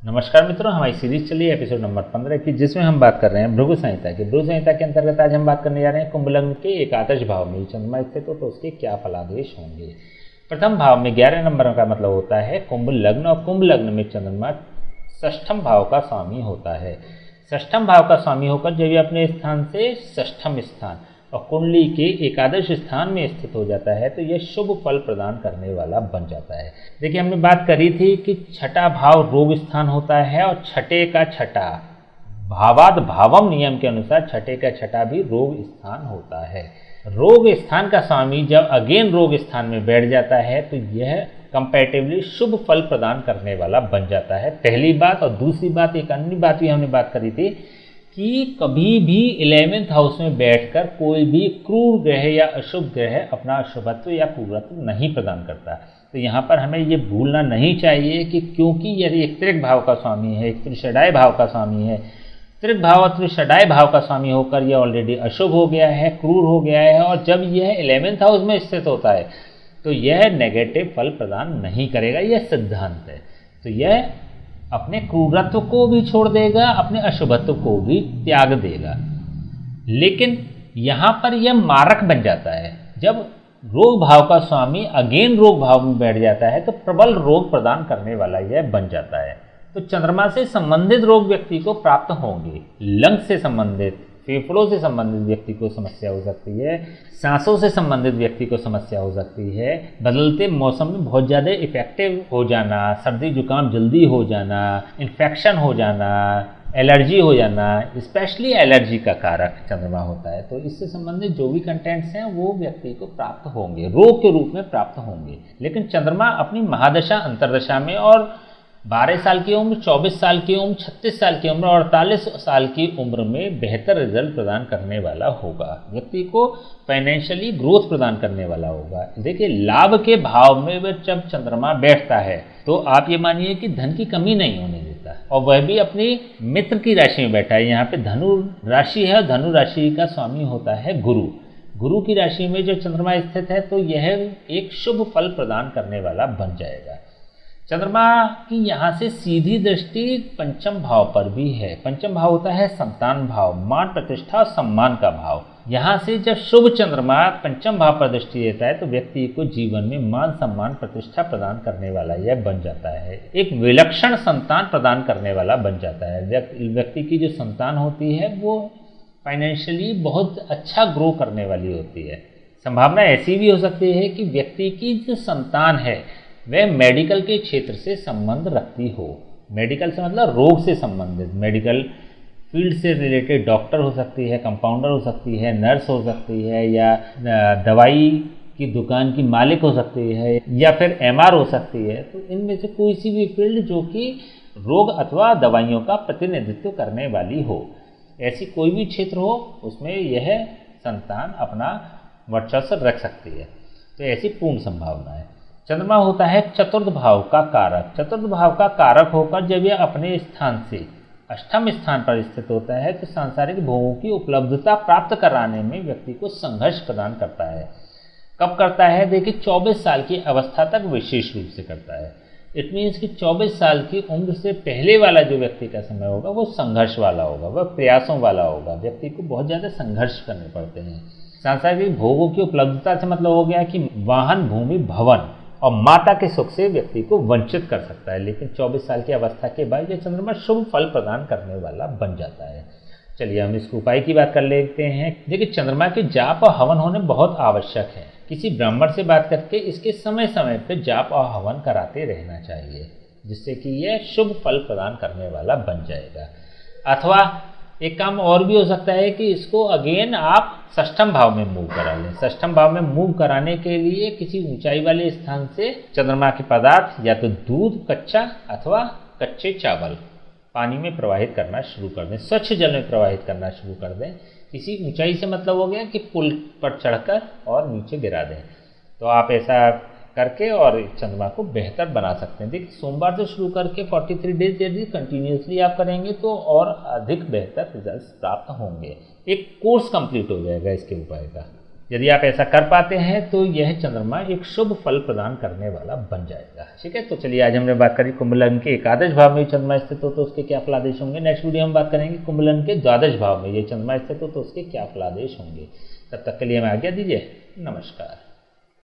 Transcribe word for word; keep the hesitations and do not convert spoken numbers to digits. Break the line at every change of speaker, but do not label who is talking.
नमस्कार मित्रों, हमारी सीरीज चली है एपिसोड नंबर पंद्रह की, जिसमें हम बात कर रहे हैं भृगु संहिता की। भृगु संहिता के अंतर्गत आज हम बात करने जा रहे हैं कुंभ लग्न के एकादश भाव में चंद्रमा स्थित हो तो उसके क्या फलादेश होंगे। प्रथम भाव में ग्यारह नंबर का मतलब होता है कुंभ लग्न, और कुंभ लग्न में चंद्रमा षष्ठम भाव का स्वामी होता है। षष्ठम भाव का स्वामी होकर जब ये अपने स्थान से षष्ठम स्थान और कुंडली के एकादश स्थान में स्थित हो जाता है तो यह शुभ फल प्रदान करने वाला बन जाता है। देखिए, हमने बात करी थी कि छठा भाव रोग स्थान होता है और छठे का छठा भावाद भावम नियम के अनुसार छठे का छठा भी रोग स्थान होता है। रोग स्थान का स्वामी जब अगेन रोग स्थान में बैठ जाता है तो यह कंपैरेटिवली शुभ फल प्रदान करने वाला बन जाता है, पहली बात। और दूसरी बात, एक अन्य बात भी हमने बात करी थी कि कभी भी इलेवेंथ हाउस में बैठकर कोई भी क्रूर ग्रह या अशुभ ग्रह अपना अशुभत्व या क्रूरत्व नहीं प्रदान करता। तो यहाँ पर हमें ये भूलना नहीं चाहिए कि क्योंकि यदि एक त्रिक भाव का स्वामी है, एक त्रिषडाय भाव का स्वामी है, त्रिक भाव और त्रिषडाय भाव का स्वामी होकर यह ऑलरेडी अशुभ हो गया है, क्रूर हो गया है, और जब यह इलेवेंथ हाउस में स्थित होता है तो यह नेगेटिव फल प्रदान नहीं करेगा। यह सिद्धांत है। तो यह अपने क्रूरत्व को भी छोड़ देगा, अपने अशुभत्व को भी त्याग देगा। लेकिन यहाँ पर यह मारक बन जाता है। जब रोग भाव का स्वामी अगेन रोग भाव में बैठ जाता है तो प्रबल रोग प्रदान करने वाला यह बन जाता है। तो चंद्रमा से संबंधित रोग व्यक्ति को प्राप्त होंगे। लंग से संबंधित, फेफड़ों से संबंधित व्यक्ति को समस्या हो सकती है, सांसों से संबंधित व्यक्ति को समस्या हो सकती है, बदलते मौसम में बहुत ज़्यादा इफेक्टिव हो जाना, सर्दी जुकाम जल्दी हो जाना, इन्फेक्शन हो जाना, एलर्जी हो जाना, स्पेशली एलर्जी का कारक चंद्रमा होता है। तो इससे संबंधित जो भी कंटेंट्स हैं वो व्यक्ति को प्राप्त होंगे, रोग के रूप में प्राप्त होंगे। लेकिन चंद्रमा अपनी महादशा अंतर्दशा में और बारह साल की उम्र, चौबीस साल की उम्र, छत्तीस साल की उम्र और अड़तालीस साल की उम्र में बेहतर रिजल्ट प्रदान करने वाला होगा। व्यक्ति को फाइनेंशियली ग्रोथ प्रदान करने वाला होगा। देखिए, लाभ के भाव में जब चंद्रमा बैठता है तो आप ये मानिए कि धन की कमी नहीं होने देता, और वह भी अपनी मित्र की राशि में बैठा है। यहाँ पे धनु राशि है, धनु राशि का स्वामी होता है गुरु। गुरु की राशि में जो चंद्रमा स्थित है तो यह एक शुभ फल प्रदान करने वाला बन जाएगा। चंद्रमा की यहाँ से सीधी दृष्टि पंचम भाव पर भी है। पंचम भाव होता है संतान भाव, मान प्रतिष्ठा और सम्मान का भाव। यहाँ से जब शुभ चंद्रमा पंचम भाव पर दृष्टि देता है तो व्यक्ति को जीवन में मान सम्मान प्रतिष्ठा प्रदान करने वाला यह बन जाता है। एक विलक्षण संतान प्रदान करने वाला बन जाता है। व्यक्ति की जो संतान होती है वो फाइनेंशियली बहुत अच्छा ग्रो करने वाली होती है। संभावना ऐसी भी हो सकती है कि व्यक्ति की जो संतान है वह मेडिकल के क्षेत्र से संबंध रखती हो। मेडिकल से मतलब रोग से संबंधित, मेडिकल फील्ड से रिलेटेड डॉक्टर हो सकती है, कंपाउंडर हो सकती है, नर्स हो सकती है, या दवाई की दुकान की मालिक हो सकती है, या फिर एमआर हो सकती है। तो इनमें से कोई सी भी फील्ड जो कि रोग अथवा दवाइयों का प्रतिनिधित्व करने वाली हो, ऐसी कोई भी क्षेत्र हो उसमें यह संतान अपना वर्चस्व रख सकती है। तो ऐसी पूर्ण संभावना है। चंद्रमा होता है चतुर्थ भाव का कारक। चतुर्थ भाव का कारक होकर जब यह अपने स्थान से अष्टम स्थान पर स्थित होता है तो सांसारिक भोगों की उपलब्धता प्राप्त कराने में व्यक्ति को संघर्ष प्रदान करता है। कब करता है? देखिए, चौबीस साल की अवस्था तक विशेष रूप से करता है। इट मीन्स कि चौबीस साल की उम्र से पहले वाला जो व्यक्ति का समय होगा वो संघर्ष वाला होगा, वह प्रयासों वाला होगा। व्यक्ति को बहुत ज़्यादा संघर्ष करने पड़ते हैं। सांसारिक भोगों की उपलब्धता से मतलब हो गया कि वाहन, भूमि, भवन और माता के सुख से व्यक्ति को वंचित कर सकता है। लेकिन चौबीस साल की अवस्था के बाद यह चंद्रमा शुभ फल प्रदान करने वाला बन जाता है। चलिए हम इसके उपाय की बात कर लेते हैं। देखिए, चंद्रमा के जाप और हवन होने बहुत आवश्यक है। किसी ब्राह्मण से बात करके इसके समय समय पर जाप और हवन कराते रहना चाहिए, जिससे कि यह शुभ फल प्रदान करने वाला बन जाएगा। अथवा एक काम और भी हो सकता है कि इसको अगेन आप षष्ठम भाव में मूव करा लें। षष्ठम भाव में मूव कराने के लिए किसी ऊंचाई वाले स्थान से चंद्रमा के पदार्थ, या तो दूध कच्चा अथवा कच्चे चावल, पानी में प्रवाहित करना शुरू कर दें, स्वच्छ जल में प्रवाहित करना शुरू कर दें। किसी ऊंचाई से मतलब हो गया कि पुल पर चढ़कर और नीचे गिरा दें। तो आप ऐसा करके और चंद्रमा को बेहतर बना सकते हैं। देखिए, सोमवार से शुरू करके तैंतालीस डेज यदि कंटिन्यूसली आप करेंगे तो और अधिक बेहतर रिजल्ट्स प्राप्त होंगे। एक कोर्स कंप्लीट हो जाएगा इसके उपाय का। यदि आप ऐसा कर पाते हैं तो यह चंद्रमा एक शुभ फल प्रदान करने वाला बन जाएगा। ठीक है, तो चलिए आज हमने बात करी कुंभ लग्न के एकादश भाव में चंद्रमा स्थित हो तो उसके क्या फलादेश होंगे। नेक्स्ट वीडियो हम बात करेंगे कुंभ लग्न के द्वादश भाव में ये चंद्रमा स्थित हो तो उसके क्या फलादेश होंगे। तब तक के लिए हमें आज्ञा दीजिए, नमस्कार।